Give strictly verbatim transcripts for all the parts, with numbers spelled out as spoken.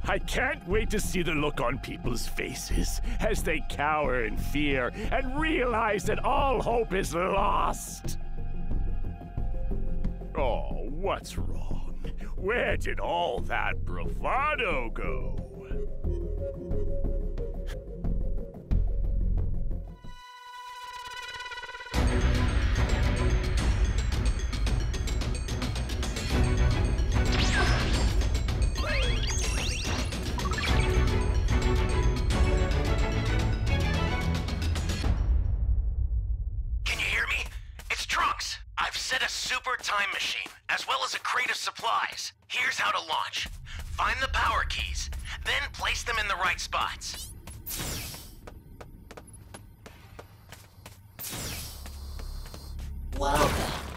I can't wait to see the look on people's faces as they cower in fear and realize that all hope is lost. Oh, what's wrong? Where did all that bravado go? Time machine, as well as a crate of supplies. Here's how to launch. Find the power keys, then place them in the right spots. Welcome.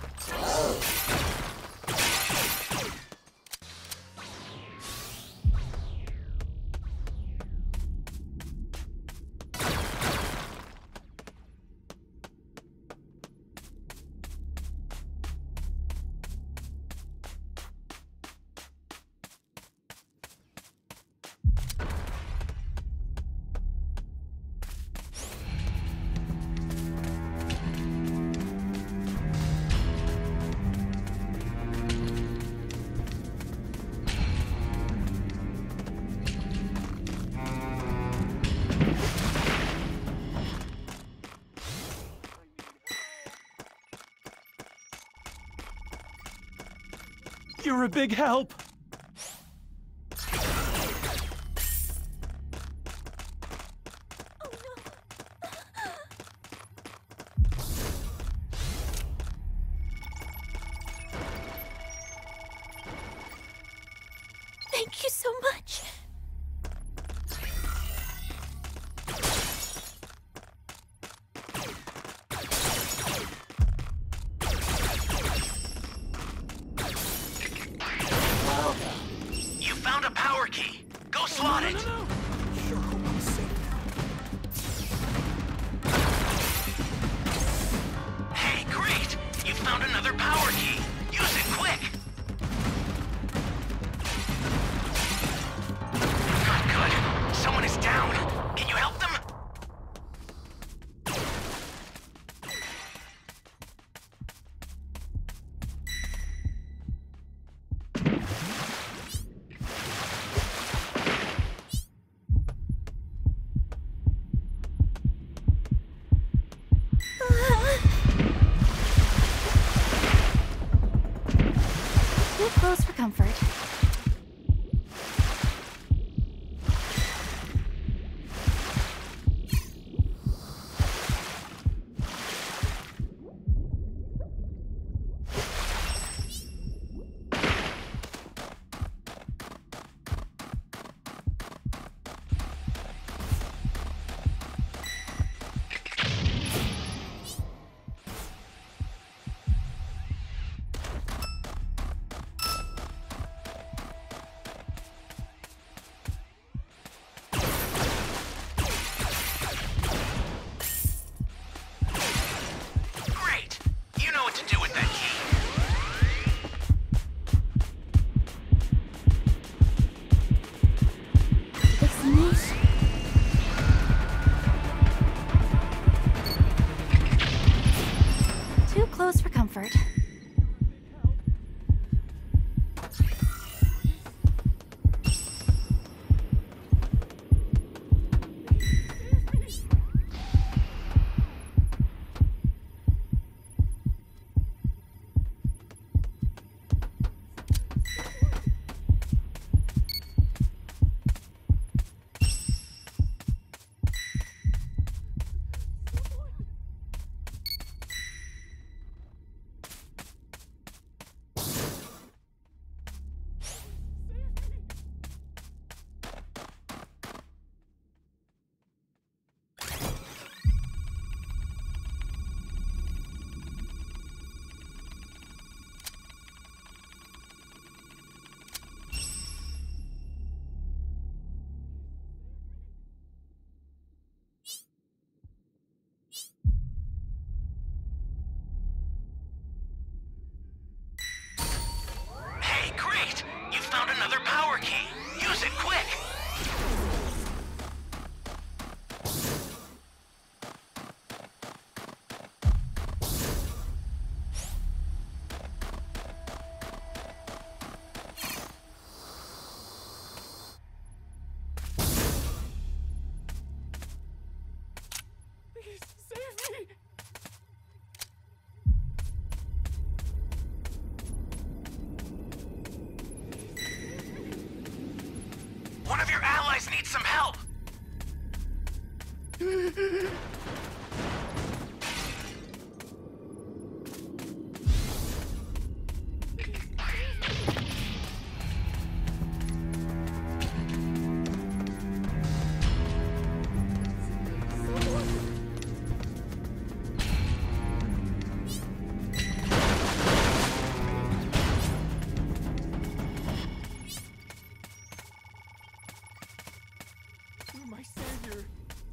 You're a big help. Thank you so much. You found a power key. Go slot it. No, no, no. Sure hope I'm safe now. Hey, great! You found another power key. Use it quick. Good, good. Someone is down. Can you help them? One of your allies needs some help! You're my savior.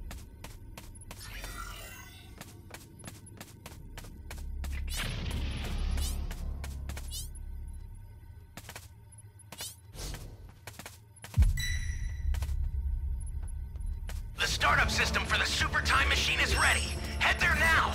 The startup system for the Super Time Machine is ready. Head there now!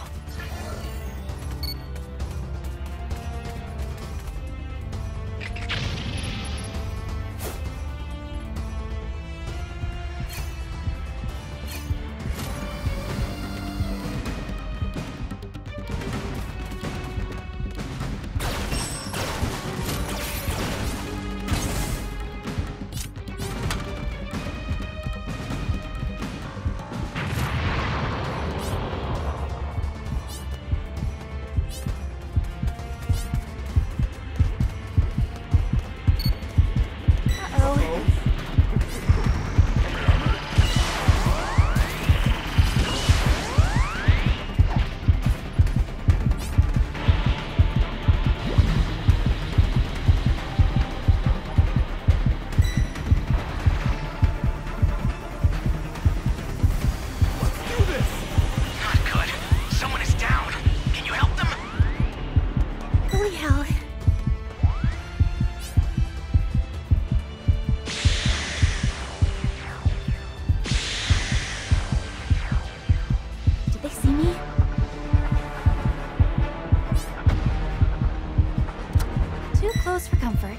Close for comfort.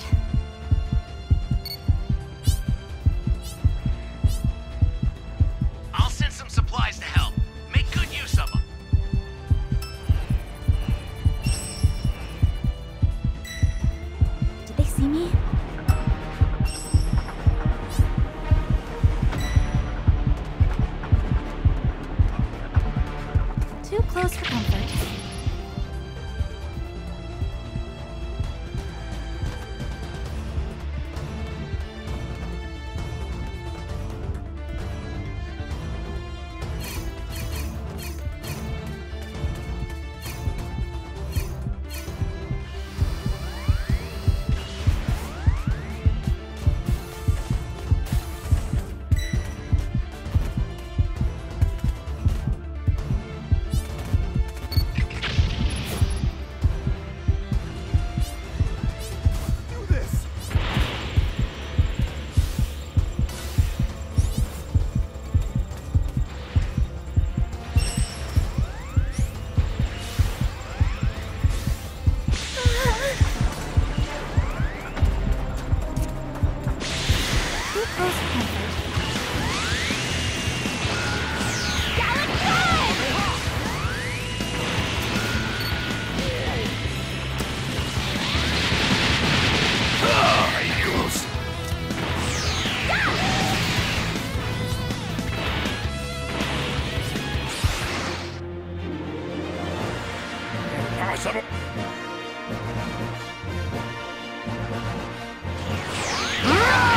I'll send some supplies to help. Make good use of them. Did they see me? Too close for comfort.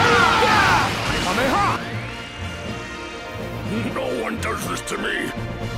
No one does this to me!